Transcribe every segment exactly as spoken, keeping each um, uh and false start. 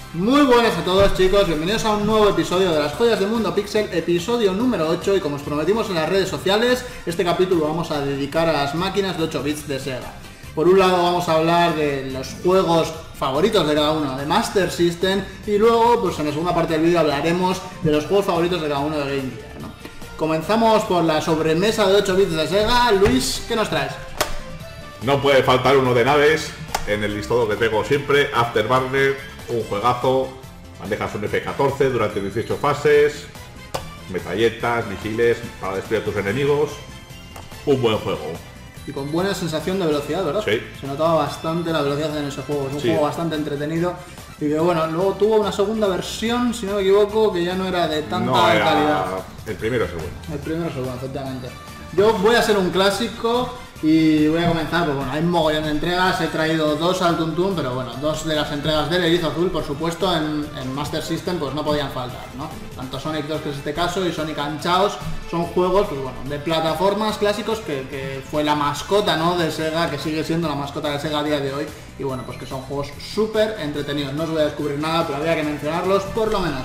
Muy buenas a todos, chicos, bienvenidos a un nuevo episodio de las joyas del mundo Pixel, episodio número ocho, y como os prometimos en las redes sociales, este capítulo vamos a dedicar a las máquinas de ocho bits de Sega. Por un lado vamos a hablar de los juegos favoritos de cada uno de Master System, y luego pues en la segunda parte del vídeo hablaremos de los juegos favoritos de cada uno de Game Gear, ¿no? Comenzamos por la sobremesa de ocho bits de Sega. Luis, ¿qué nos traes? No puede faltar uno de naves en el listado que tengo siempre, Afterburner. Un juegazo, bandejas un F catorce durante dieciocho fases, metralletas, misiles para destruir a tus enemigos. Un buen juego. Y con buena sensación de velocidad, ¿verdad? Sí. Se notaba bastante la velocidad en ese juego, es un sí. juego bastante entretenido. Y que bueno, luego tuvo una segunda versión, si no me equivoco, que ya no era de tanta no era... calidad. El primero es el bueno. El primero es el bueno, efectivamente. Yo voy a ser un clásico y voy a comenzar, pues bueno, hay un mogollón de entregas, he traído dos al Tuntún, pero bueno, dos de las entregas del Erizo Azul, por supuesto, en, en Master System pues no podían faltar, ¿no? Tanto Sonic dos, que es este caso, y Sonic and Chaos son juegos, pues bueno, de plataformas clásicos que, que fue la mascota, ¿no?, de Sega, que sigue siendo la mascota de Sega a día de hoy, y bueno, pues que son juegos súper entretenidos. No os voy a descubrir nada, pero había que mencionarlos por lo menos.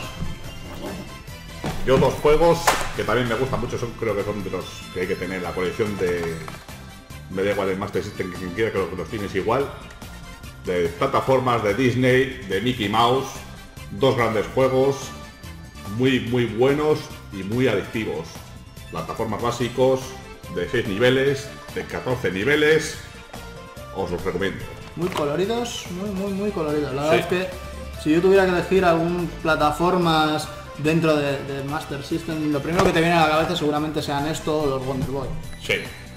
Yo dos juegos que también me gustan mucho, son creo que son de los que hay que tener la colección de... Me da igual el Master System que quien quiera, creo que los tienes igual. De plataformas de Disney, de Mickey Mouse. Dos grandes juegos, muy muy buenos y muy adictivos. Plataformas básicos, de seis niveles, de catorce niveles. Os los recomiendo. Muy coloridos, muy muy muy coloridos. La Sí. verdad es que si yo tuviera que elegir algún plataformas dentro de, de Master System, lo primero que te viene a la cabeza seguramente sean esto o los Wonder Boy. Sí.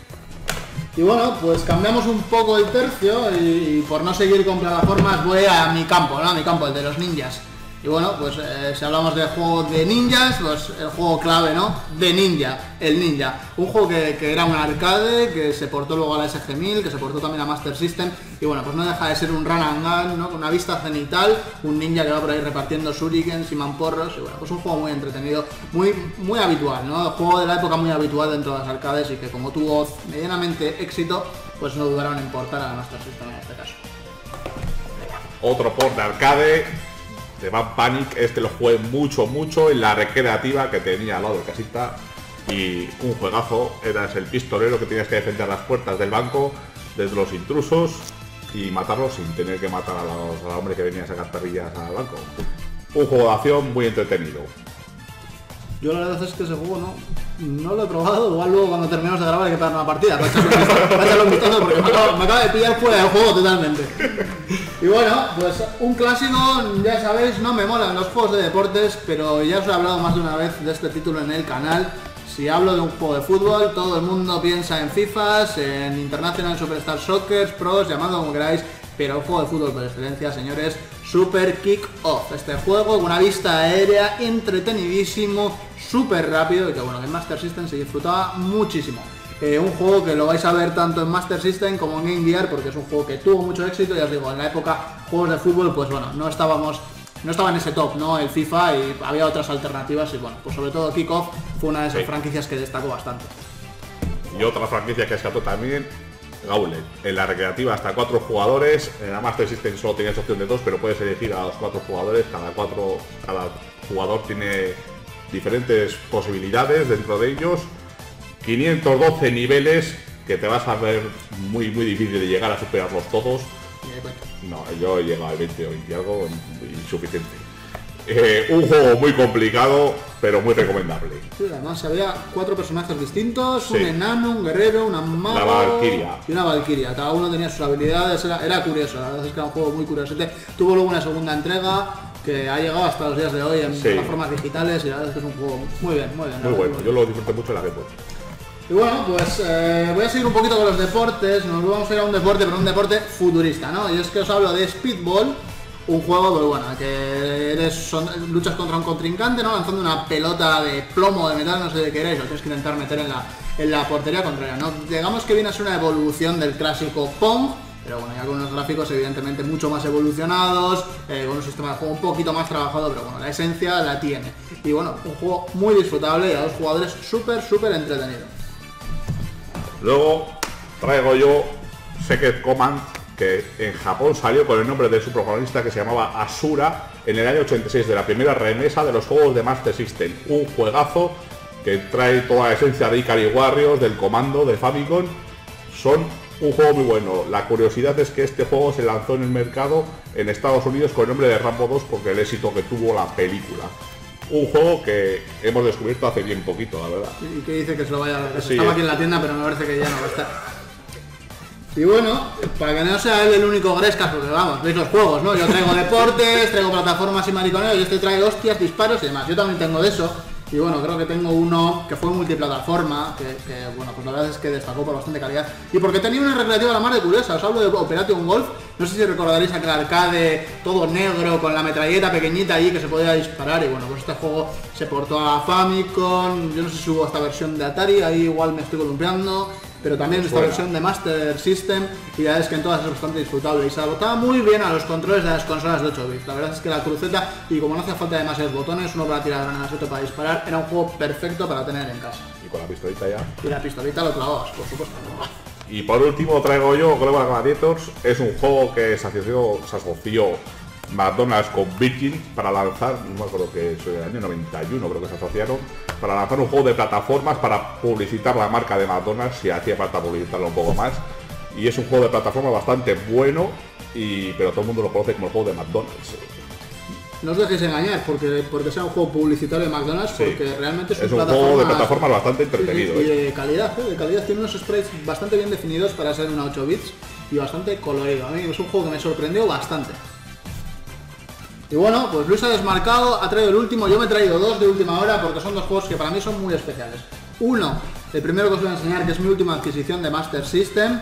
Y bueno, pues cambiamos un poco el tercio y, y por no seguir con plataformas voy a mi campo, ¿no? A mi campo, el de los ninjas. Y bueno, pues eh, si hablamos de juego de ninjas, pues el juego clave, ¿no? De Ninja, el Ninja. Un juego que, que era un arcade, que se portó luego a la S G mil, que se portó también a Master System. Y bueno, pues no deja de ser un run and gun, ¿no? Con una vista cenital, un ninja que va por ahí repartiendo shurikens y mamporros. Y bueno, pues un juego muy entretenido, muy, muy habitual, ¿no? El juego de la época muy habitual dentro de las arcades, y que como tuvo medianamente éxito, pues no dudaron en portar a la Master System en este caso. Otro port de arcade de Bad Panic. Este lo jugué mucho, mucho en la recreativa que tenía al lado de casita, y un juegazo. Eras el pistolero que tenías que defender las puertas del banco desde los intrusos y matarlos sin tener que matar a los, a los hombres que venían a sacar perrillas al banco. Un juego de acción muy entretenido. Yo la verdad es que ese juego no, no lo he probado. Igual luego cuando terminemos de grabar hay que pegar una partida para echarle un vistazo, para echarle un vistazo, porque me acaba, me acaba de pillar fuera del juego totalmente. Y bueno, pues un clásico, ya sabéis, no me molan los juegos de deportes, pero ya os he hablado más de una vez de este título en el canal. Si hablo de un juego de fútbol, todo el mundo piensa en FIFAs, en International Superstar Soccer, Pros, llamado como queráis, pero un juego de fútbol por excelencia, señores, Super Kick-Off. Este juego con una vista aérea, entretenidísimo, súper rápido, y que bueno, que en Master System se disfrutaba muchísimo. Eh, un juego que lo vais a ver tanto en Master System como en Game Gear, porque es un juego que tuvo mucho éxito. Ya os digo, en la época juegos de fútbol, pues bueno, no estábamos, no estaba en ese top, ¿no? El FIFA, y había otras alternativas, y bueno, pues sobre todo Kick-Off fue una de esas Sí. franquicias que destacó bastante. Y otra franquicia que escató también, Gauntlet. En la recreativa hasta cuatro jugadores. En la Master System solo tenías opción de dos, pero puedes elegir a los cuatro jugadores. Cada cuatro, cada jugador tiene diferentes posibilidades dentro de ellos. quinientos doce niveles que te vas a ver muy muy difícil de llegar a superarlos todos. Y ahí cuento. No, yo he llegado al veinte o veinte y algo, insuficiente. Eh, un juego muy complicado, pero muy recomendable. Sí, además había cuatro personajes distintos, Sí. un enano, un guerrero, una mago La Valquiria. y una valquiria. Cada uno tenía sus habilidades, era, era curioso, la verdad es que era un juego muy curioso. Tuvo luego una segunda entrega que ha llegado hasta los días de hoy en Sí. plataformas digitales, y la verdad es que es un juego muy bien, muy bien. Muy bueno, yo lo disfruté mucho en la Game Boy. Y bueno, pues eh, voy a seguir un poquito con los deportes. Nos vamos a ir a un deporte, pero un deporte futurista, ¿no? Y es que os hablo de Speedball, un juego, pues bueno, que eres, son, luchas contra un contrincante, ¿no? Lanzando una pelota de plomo, de metal, no sé de qué eres, lo tienes que intentar meter en la, en la portería contraria, ¿no? Digamos que viene a ser una evolución del clásico Pong, pero bueno, ya con unos gráficos evidentemente mucho más evolucionados, eh, con un sistema de juego un poquito más trabajado, pero bueno, la esencia la tiene. Y bueno, un juego muy disfrutable y a dos jugadores súper, súper entretenido. Luego traigo yo Secret Command, que en Japón salió con el nombre de su protagonista, que se llamaba Asura, en el año ochenta y seis, de la primera remesa de los juegos de Master System. Un juegazo que trae toda la esencia de Ikari Warriors, del Comando, de Famicom. Son un juego muy bueno. La curiosidad es que este juego se lanzó en el mercado en Estados Unidos con el nombre de Rambo dos porque el éxito que tuvo la película. Un juego que hemos descubierto hace bien poquito, la verdad. Y que dice que se lo vaya a ver. Sí, Estaba eh. aquí en la tienda, pero me parece que ya no va a estar. Y bueno, para que no sea él el único Grescas, porque vamos, veis los juegos, ¿no? Yo traigo deportes, traigo plataformas y mariconeos, y este trae hostias, disparos y demás. Yo también tengo de eso. Y bueno, creo que tengo uno que fue multiplataforma, que, que bueno, pues la verdad es que destacó por bastante calidad. Y porque tenía una recreativa a la mar de curiosa, os hablo de Operation Golf. No sé si recordaréis aquel arcade todo negro con la metralleta pequeñita allí que se podía disparar. Y bueno, pues este juego se portó a Famicom, yo no sé si hubo esta versión de Atari, ahí igual me estoy columpiando. Pero también esta Buena. versión versión de Master System, y la verdad es que en todas es bastante disfrutable y se adaptaba muy bien a los controles de las consolas de ocho bits. La verdad es que la cruceta, y como no hace falta demasiados botones, uno para tirar granadas y otro para disparar, era un juego perfecto para tener en casa. Y con la pistolita ya. Y la pistolita lo clavabas, por supuesto. Y por último traigo yo Global Gladiators. Es un juego que se asoció, se asoció McDonald's con Virgin para lanzar, no me acuerdo que es el año noventa y uno, creo que se asociaron, para lanzar un juego de plataformas para publicitar la marca de McDonald's, si hacía falta publicitarlo un poco más. Y es un juego de plataforma bastante bueno, y, pero todo el mundo lo conoce como el juego de McDonald's. No os dejéis engañar porque, porque sea un juego publicitario de McDonald's, Sí. porque realmente es, Es un un juego de plataformas bastante entretenido. Y, y ¿eh? de calidad, ¿eh? de calidad, tiene unos sprites bastante bien definidos para ser una ocho bits y bastante colorido. A mí es un juego que me sorprendió bastante. Y bueno, pues Luis ha desmarcado, ha traído el último, yo me he traído dos de última hora porque son dos juegos que para mí son muy especiales. Uno, el primero que os voy a enseñar, que es mi última adquisición de Master System.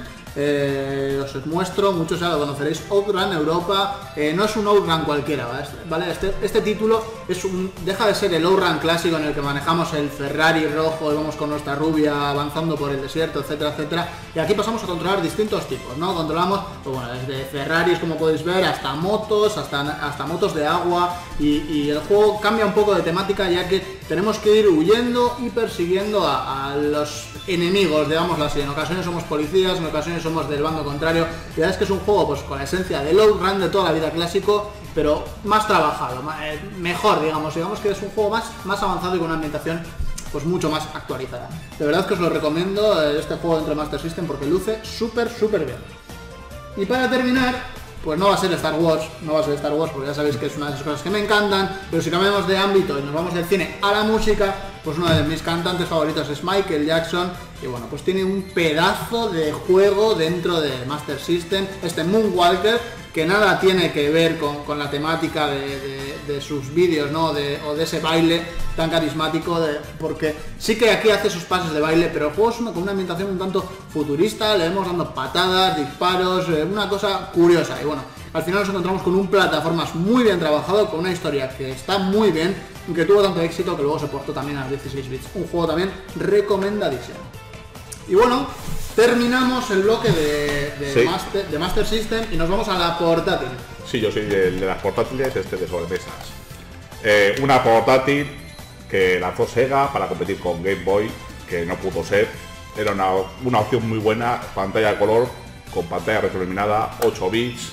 Eh, os muestro, muchos ya lo conoceréis, Outrun Europa. Eh, no es un Outrun cualquiera, ¿vale? Este, este título es un, deja de ser el Outrun clásico en el que manejamos el Ferrari rojo y vamos con nuestra rubia avanzando por el desierto, etcétera, etcétera. Y aquí pasamos a controlar distintos tipos, ¿no? Controlamos, pues bueno, desde Ferraris, como podéis ver, hasta motos, hasta, hasta motos de agua, y, y el juego cambia un poco de temática, ya que tenemos que ir huyendo y persiguiendo a, a los enemigos, digámoslo así. En ocasiones somos policías, en ocasiones somos del bando contrario. La verdad es que es un juego pues con la esencia del Outrun de toda la vida clásico, pero más trabajado, más, eh, mejor, digamos. Digamos que es un juego más, más avanzado y con una ambientación pues mucho más actualizada. De verdad que os lo recomiendo, eh, este juego dentro de Master System, porque luce súper, súper bien. Y para terminar, pues no va a ser Star Wars, no va a ser Star Wars, porque ya sabéis que es una de esas cosas que me encantan, pero si cambiamos de ámbito y nos vamos del cine a la música, pues uno de mis cantantes favoritos es Michael Jackson, y bueno, pues tiene un pedazo de juego dentro de Master System, este Moonwalker, que nada tiene que ver con, con la temática de, de, de sus vídeos, ¿no? De, o de ese baile tan carismático, de, porque sí que aquí hace sus pases de baile, pero el juego es una, con una ambientación un tanto futurista, le vemos dando patadas, disparos, eh, una cosa curiosa. Y bueno, al final nos encontramos con un plataformas muy bien trabajado, con una historia que está muy bien, y que tuvo tanto éxito que luego se portó también a los dieciséis bits. Un juego también recomendadísimo. Y bueno, terminamos el bloque de, de, Sí. Master, de Master System y nos vamos a la portátil. Sí, yo soy el de las portátiles, este de sobremesas. Eh, una portátil que lanzó Sega para competir con Game Boy, que no pudo ser. Era una, una opción muy buena, pantalla de color, con pantalla retroiluminada, ocho bits.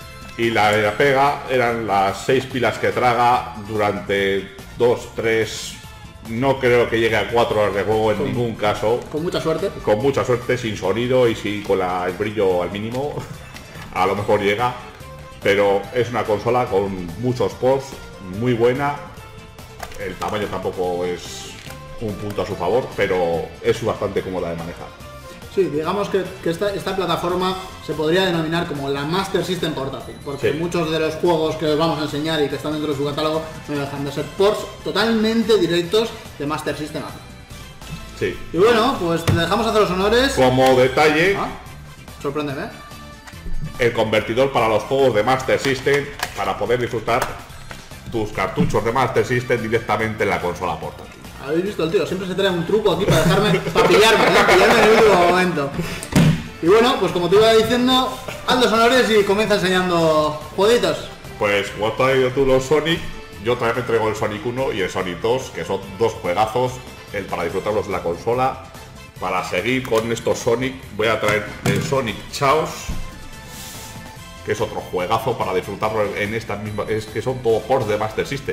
Y la, la pega eran las seis pilas que traga durante dos, tres... No creo que llegue a cuatro horas de juego en Con- ningún caso. Con mucha suerte. Con mucha suerte, sin sonido y sí, con la, el brillo al mínimo, a lo mejor llega, pero es una consola con muchos ports, muy buena. El tamaño tampoco es un punto a su favor, pero es bastante cómoda de manejar. Sí, digamos que, que esta, esta plataforma se podría denominar como la Master System portátil, porque Sí. muchos de los juegos que os vamos a enseñar y que están dentro de su catálogo no dejan de ser ports totalmente directos de Master System. Sí. Y bueno, pues te dejamos hacer los honores. Como detalle, Ah, sorpréndeme. el convertidor para los juegos de Master System, para poder disfrutar tus cartuchos de Master System directamente en la consola portátil. Habéis visto el tío, siempre se trae un truco aquí para dejarme, para pillarme, ¿eh? pillarme en el último momento. Y bueno, pues como te iba diciendo, haz los honores y comienza enseñando jueguitos. Pues como has traído tú los Sonic, yo también me traigo el Sonic uno y el Sonic dos, que son dos juegazos, el para disfrutarlos en la consola. Para seguir con estos Sonic, voy a traer el Sonic Chaos, que es otro juegazo para disfrutarlo en esta misma... Es que son todos ports de Master System.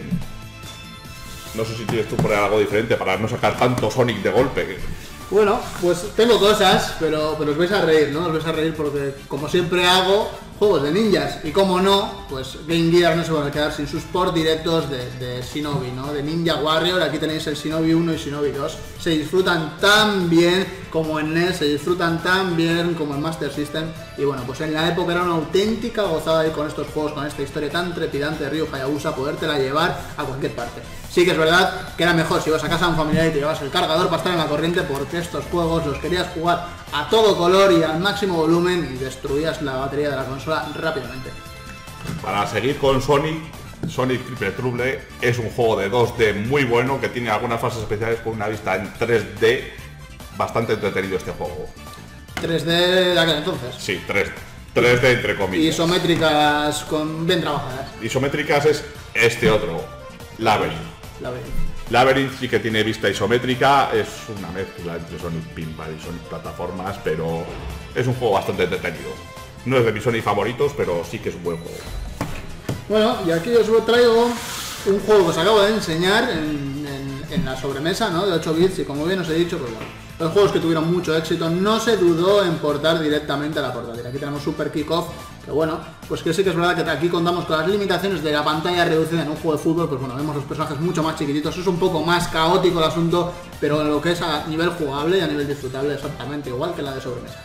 No sé si tienes tú por ahí algo diferente para no sacar tanto Sonic de golpe. Bueno, pues tengo cosas, pero, pero os vais a reír, ¿no? Os vais a reír porque, como siempre hago, juegos de ninjas. Y como no, pues Game Gear no se van a quedar sin sus ports directos de, de Shinobi, ¿no? De Ninja Warrior. Aquí tenéis el Shinobi uno y Shinobi dos. Se disfrutan tan bien como en N E S, se disfrutan tan bien como en Master System. Y bueno, pues en la época era una auténtica gozada ir con estos juegos, con esta historia tan trepidante de Ryu Hayabusa, podértela llevar a cualquier parte. Sí que es verdad que era mejor si ibas a casa de un familiar y te llevas el cargador para estar en la corriente, porque estos juegos los querías jugar a todo color y al máximo volumen y destruías la batería de la consola rápidamente. Para seguir con Sonic, Sonic Triple Trouble es un juego de dos D muy bueno que tiene algunas fases especiales con una vista en tres D bastante entretenido este juego. tres D de aquel entonces. Sí, tres D. tres D entre comillas. Isométricas con bien trabajadas. Isométricas es este otro, Labyrinth. Labyrinth. Labyrinth sí que tiene vista isométrica, es una mezcla entre Sonic Pinball y Sonic Plataformas, pero es un juego bastante entretenido. No es de mis Sonic favoritos, pero sí que es un buen juego. Bueno, y aquí os traigo un juego que os acabo de enseñar en, en, en la sobremesa, ¿no? De ocho bits, y como bien os he dicho, pues bueno, los juegos que tuvieron mucho éxito, no se dudó en portar directamente a la portátil. Aquí tenemos Super Kick-Off, que bueno, pues que sí que es verdad que aquí contamos con las limitaciones de la pantalla reducida en un juego de fútbol. Pues bueno, vemos los personajes mucho más chiquititos, es un poco más caótico el asunto, pero en lo que es a nivel jugable y a nivel disfrutable exactamente igual que la de sobremesa.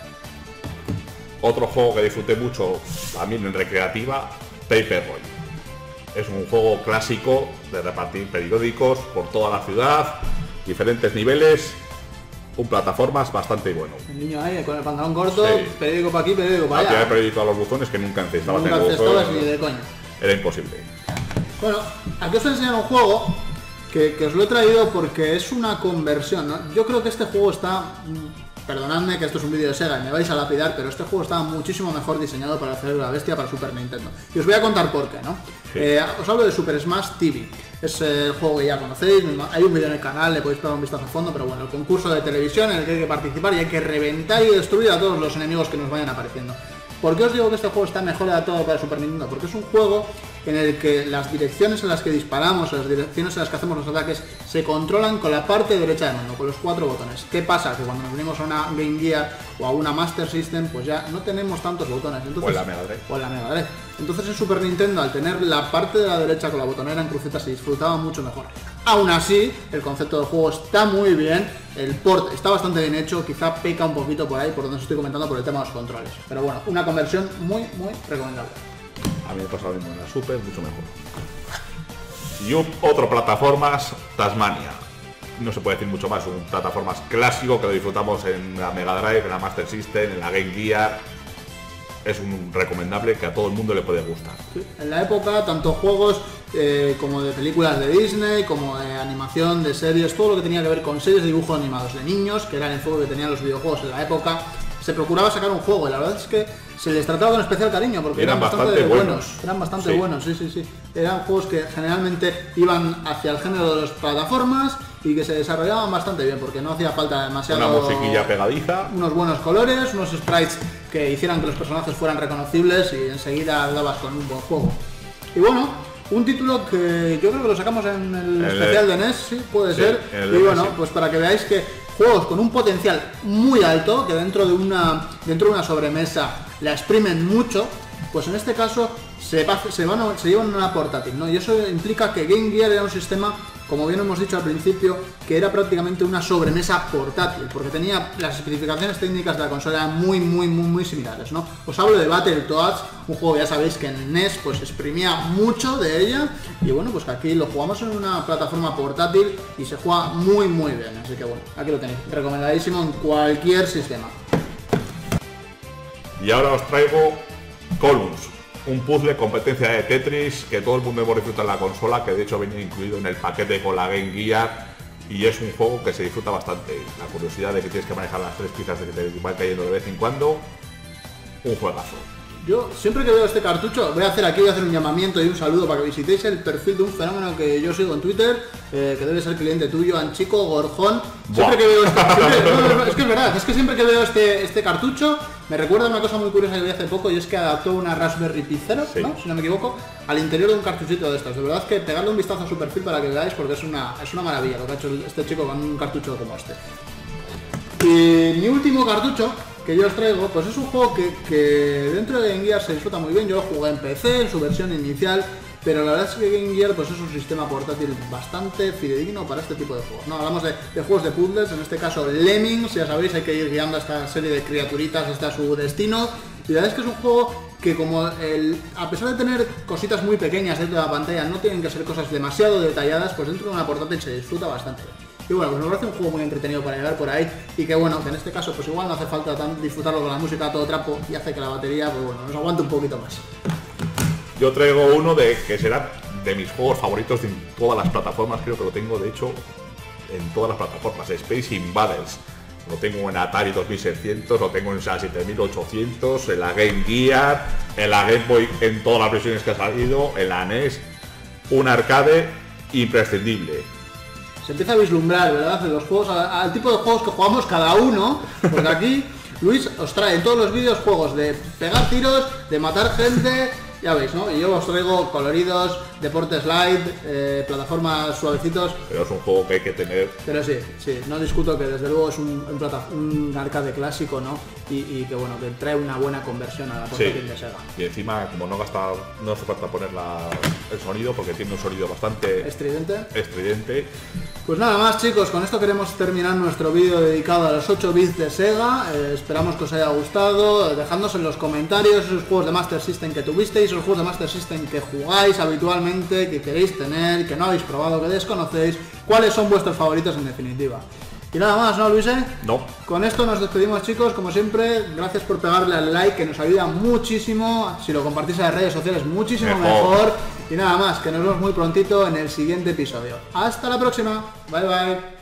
Otro juego que disfruté mucho, también en recreativa, Paper Boy. Es un juego clásico de repartir periódicos por toda la ciudad, diferentes niveles, un plataformas bastante bueno. El niño ahí con el pantalón corto, sí. Periódico para aquí, periódico para allá. Tirar periódico a los buzones que nunca encestaba. Nunca encestabas ni de coña. Era imposible. Bueno, aquí os voy a enseñar un juego que, que os lo he traído porque es una conversión, ¿no? Yo creo que este juego está... Perdonadme que esto es un vídeo de Sega y me vais a lapidar, pero este juego estaba muchísimo mejor diseñado para el cerebro de la bestia para Super Nintendo. Y os voy a contar por qué, ¿no? Sí. Eh, os hablo de Super Smash T V. Es el juego que ya conocéis, hay un vídeo en el canal, le podéis pegar un vistazo a fondo, pero bueno, el concurso de televisión en el que hay que participar y hay que reventar y destruir a todos los enemigos que nos vayan apareciendo. ¿Por qué os digo que este juego está mejor adaptado para Super Nintendo? Porque es un juego en el que las direcciones en las que disparamos, las direcciones en las que hacemos los ataques, se controlan con la parte derecha del mando, con los cuatro botones. ¿Qué pasa? Que cuando nos venimos a una Game Gear o a una Master System, pues ya no tenemos tantos botones. Entonces, o en la Mega Drive. O en la Mega Drive. Entonces en Super Nintendo, al tener la parte de la derecha con la botonera en cruceta, se disfrutaba mucho mejor. Aún así, el concepto del juego está muy bien, el port está bastante bien hecho, quizá peca un poquito por ahí, por donde os estoy comentando, por el tema de los controles. Pero bueno, una conversión muy, muy recomendable. A mí me pasa lo mismo en la Super, mucho mejor. Y un, otro plataformas, Tasmania. No se puede decir mucho más, un plataformas clásico que lo disfrutamos en la Mega Drive, en la Master System, en la Game Gear. Es un recomendable que a todo el mundo le puede gustar. Sí, en la época, tanto juegos eh, como de películas de Disney, como de animación, de series, todo lo que tenía que ver con series de dibujos animados de niños, que era el enfoque que tenían los videojuegos en la época, se procuraba sacar un juego y la verdad es que se les trataba con especial cariño porque eran, eran bastante, bastante buenos. buenos. Eran bastante sí. buenos, sí, sí, sí. Eran juegos que generalmente iban hacia el género de las plataformas y que se desarrollaban bastante bien porque no hacía falta demasiado... Una musiquilla pegadiza. Unos buenos colores, unos sprites que hicieran que los personajes fueran reconocibles y enseguida dabas con un buen juego. Y bueno, un título que yo creo que lo sacamos en el, el especial de N E S, sí, puede sí, ser. Y bueno, pues para que veáis que juegos con un potencial muy alto, que dentro de una dentro de una sobremesa la exprimen mucho, pues en este caso se, va, se, van a, se llevan una portátil, ¿no? Y eso implica que Game Gear era un sistema, como bien hemos dicho al principio, que era prácticamente una sobremesa portátil, porque tenía las especificaciones técnicas de la consola muy, muy, muy, muy similares, ¿no? Os hablo de Battletoads, un juego ya sabéis que en N E S pues exprimía mucho de ella, y bueno, pues que aquí lo jugamos en una plataforma portátil y se juega muy, muy bien, así que bueno, aquí lo tenéis, recomendadísimo en cualquier sistema. Y ahora os traigo Columns, un puzzle competencia de Tetris que todo el mundo hemos disfrutado en la consola, que de hecho venía incluido en el paquete con la Game Gear, y es un juego que se disfruta bastante. La curiosidad de que tienes que manejar las tres piezas de que te van cayendo de vez en cuando, un juegazo. Yo siempre que veo este cartucho, voy a hacer aquí, voy a hacer un llamamiento y un saludo para que visitéis el perfil de un fenómeno que yo sigo en Twitter, eh, que debe ser cliente tuyo, Anchico Gorjón. Siempre que veo este, siempre, no, no, es que es verdad, es que siempre que veo este, este cartucho, Me recuerda una cosa muy curiosa que vi hace poco y es que adaptó una Raspberry Pi Zero, sí. ¿no? Si no me equivoco, al interior de un cartuchito de estos. De verdad que pegarle un vistazo a su perfil para que veáis porque es una, es una maravilla lo que ha hecho este chico con un cartucho como este. Y mi último cartucho que yo os traigo, pues es un juego que, que dentro de Game Gear se disfruta muy bien. Yo lo jugué en P C, en su versión inicial, pero la verdad es que Game Gear pues es un sistema portátil bastante fidedigno para este tipo de juegos. No hablamos de, de juegos de puzzles, en este caso Lemmings, ya sabéis, hay que ir guiando a esta serie de criaturitas hasta su destino. Y la verdad es que es un juego que, como el, a pesar de tener cositas muy pequeñas dentro de la pantalla, no tienen que ser cosas demasiado detalladas, pues dentro de una portátil se disfruta bastante bien. Y bueno, pues me parece un juego muy entretenido para llevar por ahí y que bueno, que en este caso pues igual no hace falta tan disfrutarlo con la música a todo trapo y hace que la batería pues bueno, nos aguante un poquito más. Yo traigo uno de que será de mis juegos favoritos de todas las plataformas, creo que lo tengo de hecho en todas las plataformas, Space Invaders. Lo tengo en Atari dos mil seiscientos, lo tengo en S A siete mil ochocientos, en la Game Gear, en la Game Boy en todas las versiones que ha salido, en la N E S, un arcade imprescindible. Se empieza a vislumbrar, ¿verdad? De los juegos, al tipo de juegos que jugamos cada uno, porque aquí Luis os trae en todos los vídeos juegos de pegar tiros, de matar gente, ya veis, ¿no? Y yo os traigo coloridos, deportes light, eh, plataformas suavecitos. Pero es un juego que hay que tener. Pero sí, sí, no discuto que desde luego es un, un, plata, un arcade clásico, ¿no? Y, y que bueno, que trae una buena conversión a la portátil sí. de Sega. Y encima, como no gasta, no hace falta poner la, el sonido, porque tiene un sonido bastante estridente. estridente. Pues nada más, chicos, con esto queremos terminar nuestro vídeo dedicado a los ocho bits de Sega. Eh, esperamos que os haya gustado. Dejadnos en los comentarios esos juegos de Master System que tuvisteis, esos juegos de Master System que jugáis habitualmente, que queréis tener, que no habéis probado, que desconocéis, cuáles son vuestros favoritos en definitiva. Y nada más, ¿no, Luis? No. Con esto nos despedimos, chicos, como siempre. Gracias por pegarle al like, que nos ayuda muchísimo. Si lo compartís en las redes sociales, muchísimo mejor. mejor. Y nada más, que nos vemos muy prontito en el siguiente episodio. Hasta la próxima. Bye, bye.